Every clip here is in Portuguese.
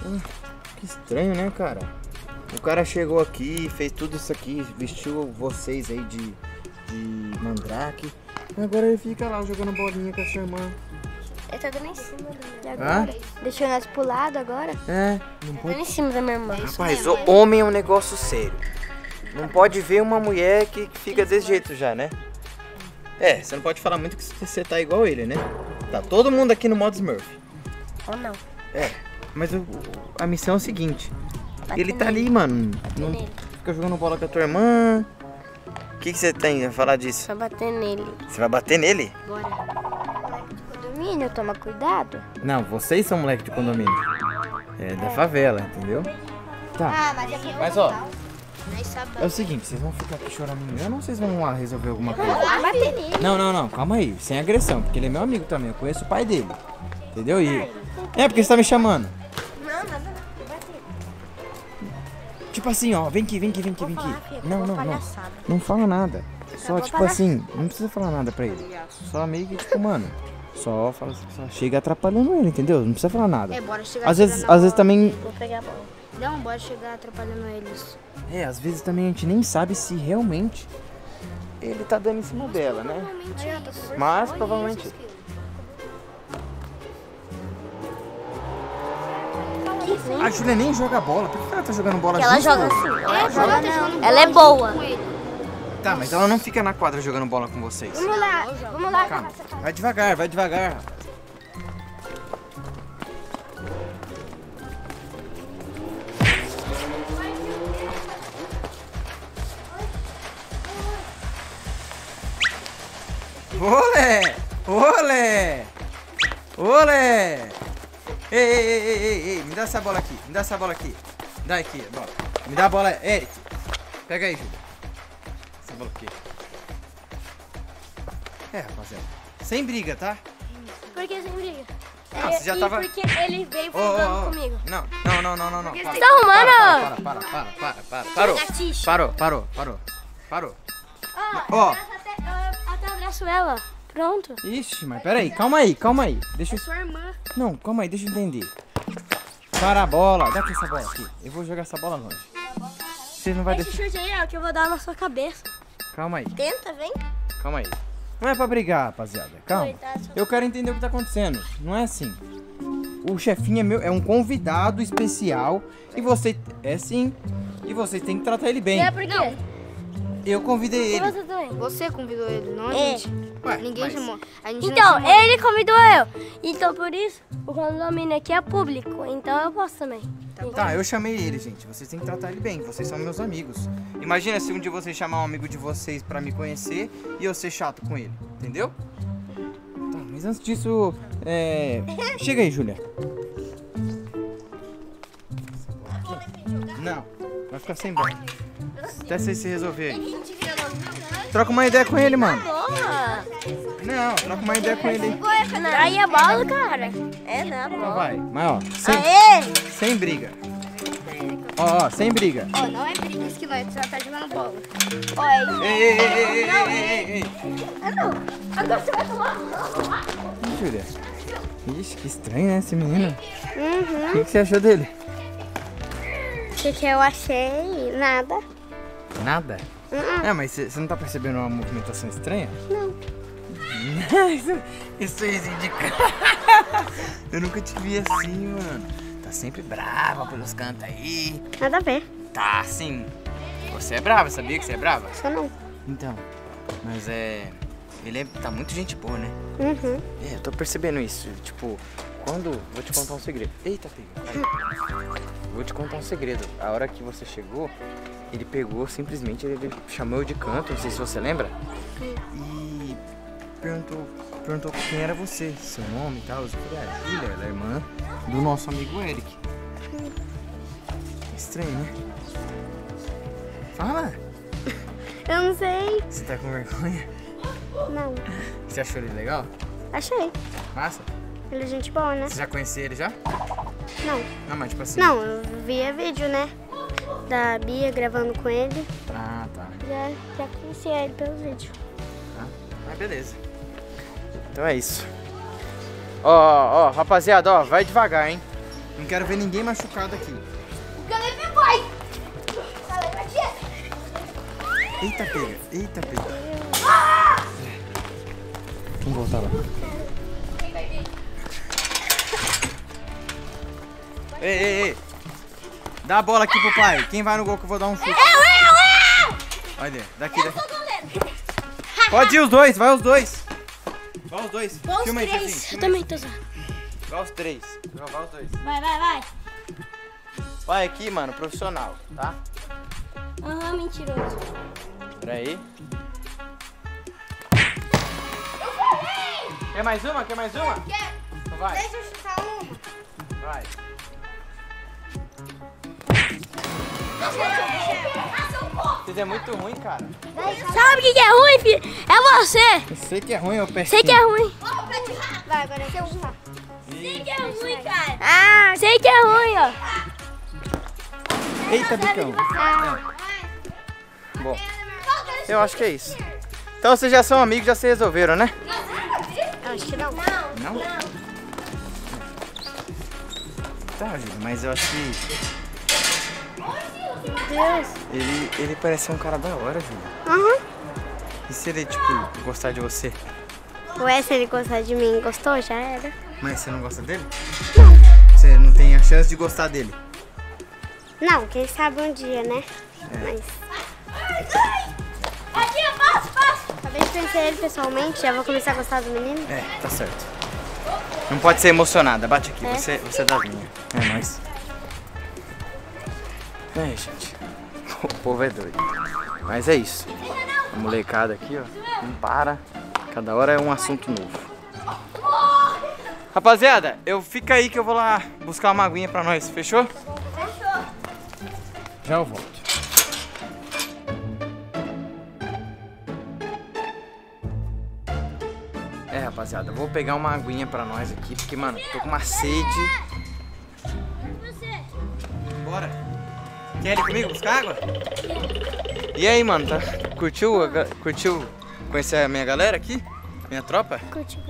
Que estranho, né, cara? O cara chegou aqui, fez tudo isso aqui, vestiu vocês aí de mandrake. Agora ele fica lá jogando bolinha com a sua irmã. Eu tô dando em cima da minha irmã. Agora? Deixou nós pro lado agora? É, não pode. Dando em cima da minha irmã. Rapaz, o homem é um negócio sério. Não pode ver uma mulher que fica desse jeito já, né? É, você não pode falar muito que você tá igual ele, né? Tá todo mundo aqui no modo Smurf. Ou não. É, mas a missão é o seguinte. Ele tá ali, mano. Não fica jogando bola com a tua irmã. O que você tem a falar disso? Só bater nele. Você vai bater nele? Bora. Moleque de condomínio, toma cuidado. Não, vocês são moleque de condomínio. É da favela, entendeu? Tá. Ah, mas aqui Mas ó, é o seguinte, vocês vão ficar aqui choramingando ou vocês vão lá resolver alguma coisa? Vai bater nele. Não, calma aí, sem agressão, porque ele é meu amigo também, eu conheço o pai dele. Entendeu? E é porque você tá me chamando. Não, nada não. Tipo assim, ó, vem aqui. Não. Não fala nada. Só tipo assim, não precisa falar nada pra ele. Só meio que tipo, mano, só fala, só chega atrapalhando ele, entendeu? Não precisa falar nada. É, bora chegar. Às vezes também. Vou pegar a bola. Não, bora chegar atrapalhando eles. É, às vezes também a gente nem sabe se realmente ele tá dando em cima dela, né? Mas provavelmente. A Júlia nem joga bola. Por que ela tá jogando bola? Ela joga assim. Ela é boa. Tá, mas ela não fica na quadra jogando bola com vocês. Vamos lá. Calma. Vai devagar. Olé! Ei, me dá essa bola aqui. Dá aqui a bola. Me dá a bola, Eric. Pega aí, Júlia. Essa bola aqui. É, rapaziada. Sem briga, tá? Por que sem briga? Ah, você já tava... Porque ele veio falando comigo. Não. Você tá arrumando? Parou. Ó. Até abraço ela. Pronto. Ixi, mas peraí, calma aí. Deixa eu... Sua irmã. Não, calma aí, deixa eu entender. Para a bola. Dá aqui essa bola aqui. Eu vou jogar essa bola longe. Vocês não vai deixar... Esse chute aí é o que eu vou dar na sua cabeça. Calma aí. Tenta, vem. Calma aí. Não é pra brigar, rapaziada. Calma. Eu quero entender o que tá acontecendo. Não é assim. O chefinho é um convidado especial. E você... É sim. E vocês têm que tratar ele bem. É por quê? Eu convidei ele. Você também? Você convidou ele, não a gente. Ué, Ninguém chamou. A gente então, ele convidou eu. Então, por isso, o condomínio aqui é público. Então, eu posso também. Tá, eu chamei ele, gente. Vocês têm que tratar ele bem. Vocês são meus amigos. Imagina se um dia vocês chamar um amigo de vocês pra me conhecer e eu ser chato com ele. Entendeu? Tá, mas antes disso, chega aí, Júlia. Não, vai ficar sem bola. Até vocês se resolver aí. Troca uma ideia com ele, mano. Boa! Não, troca uma ideia com ele. Aí a bola, cara. É, não, a Então bola. vai, mas ó, Aê! sem briga. Ó, sem briga. Ó, não é briga isso que nós só tá jogando bola. Ó, Ei. agora você vai tomar. Júlia. Ixi, que estranho, né, esse menino? O que você achou dele? O que eu achei? Nada. Nada? É, mas você não tá percebendo uma movimentação estranha? Não. Isso aí indica. Eu nunca te vi assim, mano. Tá sempre brava pelos cantos aí. Nada a ver. Tá, sim. Você é brava, sabia que você é brava? Só não. Então, mas ele tá muito gente boa, né? É, eu tô percebendo isso. Tipo, vou te contar um segredo. Eita, filho. Vou te contar um segredo. A hora que você chegou, ele pegou, simplesmente, ele chamou eu de canto, não sei se você lembra. E perguntou quem era você, seu nome e tal. Eu falei, Júlia, ela é irmã do nosso amigo Eric. Estranho, né? Fala! Eu não sei. Você tá com vergonha? Não. Você achou ele legal? Achei. Massa? Ele é gente boa, né? Você já conhecia ele já? Não. Não, mas tipo assim... Não, eu via vídeo, né? Da Bia gravando com ele. Ah, tá. Já conhecia ele pelos vídeos. Tá. Mas beleza. Então é isso. Ó, rapaziada, ó, vai devagar, hein? Não quero ver ninguém machucado aqui. O Caleb vai. Eita, pega. Eita, pega. Vamos voltar lá. Ei. Dá a bola aqui pro pai. Quem vai no gol que eu vou dar um chute? Eu! Olha, daqui. Pode ir os dois, vai os dois. Vai os dois. Filma aí, chefinho. Eu também tô usando. Vai os três. Vai os dois. Vai. Vai aqui, mano, profissional, tá? Aham, mentiroso. Pera aí. Quer mais uma? Quer? Então vai. Deixa eu chutar uma. Vai. Vocês é muito ruim, cara. Sabe o que é ruim, filho? É você. Eu sei que é ruim, eu percebi. Sei que é ruim. Vai, agora eu vou chutar. Sei que é ruim, cara. Ah, sei que é ruim, ó. Eita, bicão. Bom, eu acho que é isso. Então vocês já são amigos, já se resolveram, né? Acho que não. Não? Tá, Júlio, mas eu acho que Deus. ele parece ser um cara da hora, Júlio. Aham. E se ele, tipo, gostar de você? Ué, se ele gostar de mim, gostou? Já era. Mas você não gosta dele? Você não tem a chance de gostar dele? Não, quem sabe um dia, né? Mas... Aqui, eu passo. Acabei de conhecer ele pessoalmente, já vou começar a gostar do menino. É, tá certo. Não pode ser emocionada, bate aqui, você é das minhas. É nóis. É, gente. O povo é doido. Mas é isso. A molecada aqui, ó, não para. Cada hora é um assunto novo. Rapaziada, fica aí que eu vou lá buscar uma aguinha pra nós, fechou? Fechou. Já eu volto. É, rapaziada, eu vou pegar uma aguinha pra nós aqui, porque, mano, tô com uma sede. Bora. Quer ir comigo buscar água? E aí, mano, tá? Curtiu conhecer a minha galera aqui? Minha tropa?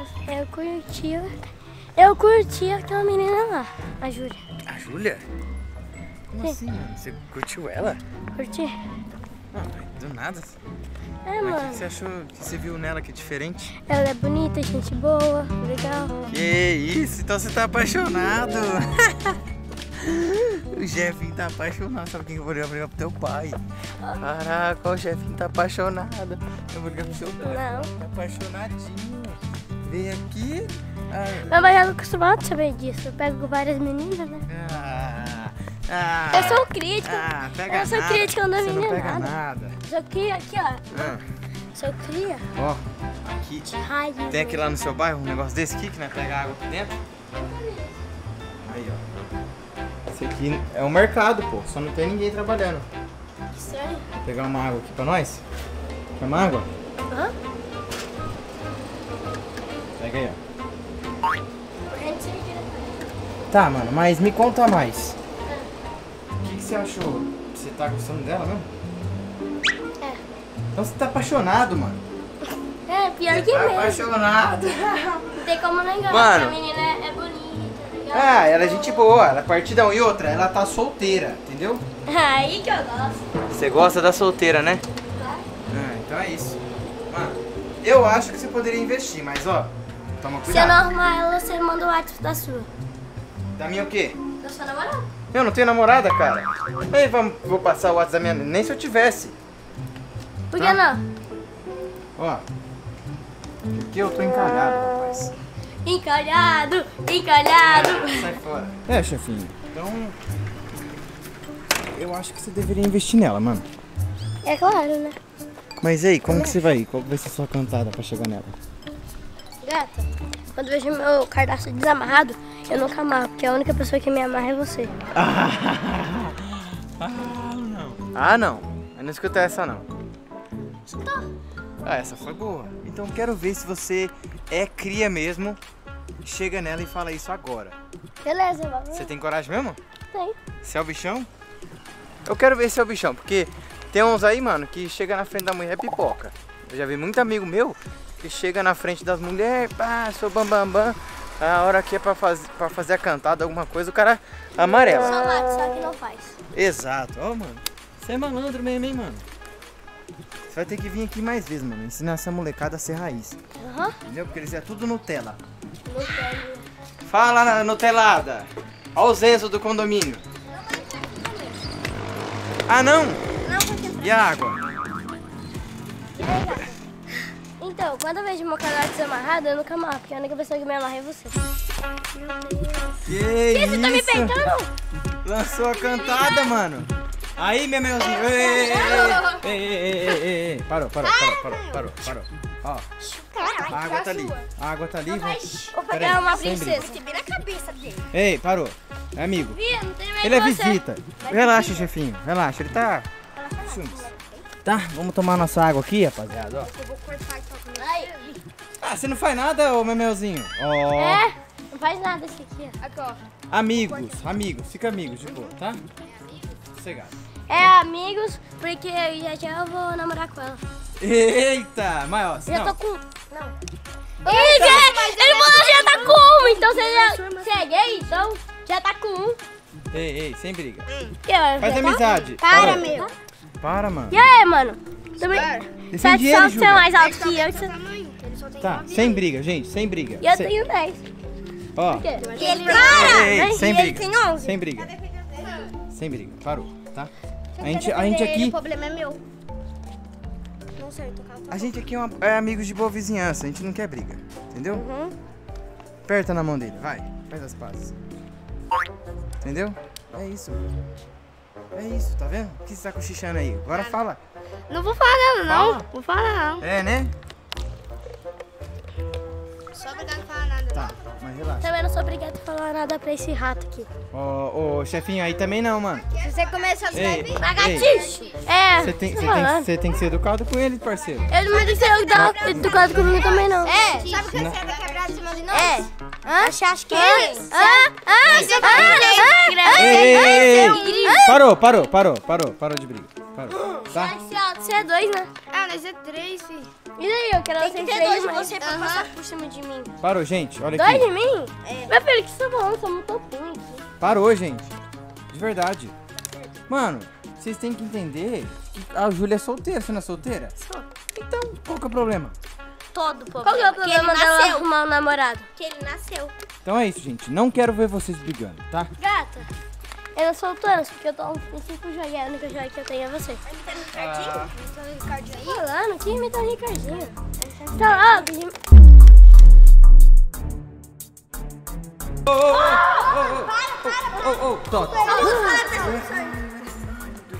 Eu curti aquela menina lá, a Júlia. A Júlia? Como assim, mano? Você curtiu ela? Curti? Não, do nada. É, Mas o mano. que você achou, que você viu nela que é diferente? Ela é bonita, gente boa, legal. Que isso, então você tá apaixonado. O Jefinho tá apaixonado. Sabe quem eu vou ligar pro teu pai? Caraca, o Jefinho tá apaixonado. Eu vou ligar pro seu pai. Não. Tá apaixonadinho. Vem aqui. Mas eu já tô acostumado a saber disso. Eu pego várias meninas, né? Eu sou crítica. Pega Eu sou nada. crítica, não Você não pega nada. nada. Sou cria aqui, ó. Sou cria. Ó, aqui. Raiva. Tem aqui lá no seu bairro um negócio desse aqui que nós pega água aqui dentro? Aí, ó. Esse aqui é um mercado, pô. Só não tem ninguém trabalhando. Que estranho. Vou pegar uma água aqui pra nós. Quer uma água? Hã? Pega aí, ó. Tá, mano, mas me conta mais. O que você achou? Você tá gostando dela mesmo? É. Então você tá apaixonado, mano. É, pior Você que tá mesmo. apaixonado. Não tem como negar. Mano. A menina é bonita, legal. Ah, ela é gente boa, ela é partidão. E outra, ela tá solteira, entendeu? Aí que eu gosto. Você gosta da solteira, né? Então é isso. Mano, eu acho que você poderia investir, mas ó, toma Se eu cuidado. não arrumar ela, você manda o WhatsApp da sua. Da minha o quê? Da sua namorada. Eu não tenho namorada, cara. Aí vou passar o WhatsApp da minha... Nem se eu tivesse. Por Tá. que não? Ó. Porque eu tô encalhado, rapaz. Encalhado. Sai fora. É, chefinho. Então... Eu acho que você deveria investir nela, mano. É claro, né? Mas aí, como que você vai ir? Qual vai ser a sua cantada pra chegar nela? Gata, quando eu vejo meu cardápio desamarrado, eu nunca amarro, porque a única pessoa que me amarra é você. Não. Ah, não. Eu não escutei essa, não. Escutou? Ah, essa foi boa. Então quero ver se você é cria mesmo. Chega nela e fala isso agora. Beleza, vamos. Você tem coragem mesmo? Tem. Você é o bichão? Eu quero ver se é o bichão, porque tem uns aí, mano, que chega na frente da mulher e pipoca. Eu já vi muito amigo meu que chega na frente das mulheres, pá, sou bambambam. A hora que é pra fazer a cantada, alguma coisa, o cara amarela. Só que não faz. Exato. Ó, mano. Você é malandro mesmo, hein, mano? Você vai ter que vir aqui mais vezes, mano. Ensinar essa molecada a ser raiz. Entendeu? Porque eles é tudo Nutella. Fala, Nutelada. Ó o Zenzo do condomínio. Ah, não? E a água? Então, quando eu vejo meu canal desamarrado, eu nunca amarro, porque a única pessoa que me amarra é você. Que Você tá me peitando? Lançou a cantada, mano. Aí, meu melzinho. Ei. Parou. Ó. A água tá ali. A água tá ali. Vou pegar uma princesa. Na cabeça dele. Ei, parou. É amigo. Não tem medo Ele é de você. visita. Relaxa, chefinho. Relaxa. Ele tá... Tá, vamos tomar nossa água aqui, rapaziada. Ó. Eu vou cortar isso aqui. Ah, você não faz nada, ô memelzinho? Ó. É, não faz nada esse aqui, ó. Aqui, ó. Amigos. Fica amigos de boa, tá? Sossegado. É amigos, porque já eu vou namorar com ela. Eita, mas ó. Já Não. tô com... Não. Ele falou que já tá com um, então você é gay, então já tá com um. Ei, sem briga. Que é? Faz amizade. Para, Parou. meu. Para, mano. E aí, mano? Também... Defende ele, Satisfação de ser Júlia. mais alto que eu. Ele só tem Tá, sem briga, gente, sem briga. E eu tenho 10. Ó. Por quê? Ele Ei, sem ele briga. tem 11. Sem briga. Sem briga. Parou, tá? A gente aqui... O problema é meu. Não sei, tocar. A gente aqui é amigos de boa vizinhança, a gente não quer briga, entendeu? Aperta na mão dele, vai, faz as pazes. Entendeu? É isso. É isso, tá vendo? O que você tá cochichando aí? Agora fala. Não vou falar não. Fala. Vou falar não. É, né? Só obrigado a falar nada. Tá, mas relaxa. Também não sou obrigada a falar nada pra esse rato aqui. Ô, chefinho, aí também não, mano. Se você começar a Ei, sair, Lagartixa! É, Você tem que ser educado com ele, parceiro. ele não tem que ser educado comigo também, não. sabe que você vai quebrar em cima de nós? É. Você acha que Ei. Parou de briga. Parou, tá? Você é 2, né? Ah, nós é 3, filho. E daí, eu quero Tem ser que ter 3 2 de mais. você pra passar por cima de mim. Parou, gente, olha 2 aqui. de mim? Meu filho, que você tá falando? Somos topinhos aqui. Parou, gente. De verdade. Mano, vocês têm que entender que a Júlia é solteira. Você não é solteira? Sou. Então, qual que é o problema? Todo problema. Qual que é o problema ele dela nasceu. arrumar um namorado? Que ele nasceu. Então é isso, gente. Não quero ver vocês brigando, tá? Gata, eu não sou todas, porque eu tô em 5 jogos. A única jogo que eu tenho é você. Ricardinho? Falando, que imita o Ricardinho. Tá louco? Ô, Toto.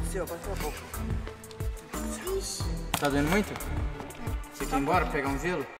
Tá doendo muito? Você quer ir embora pegar um gelo?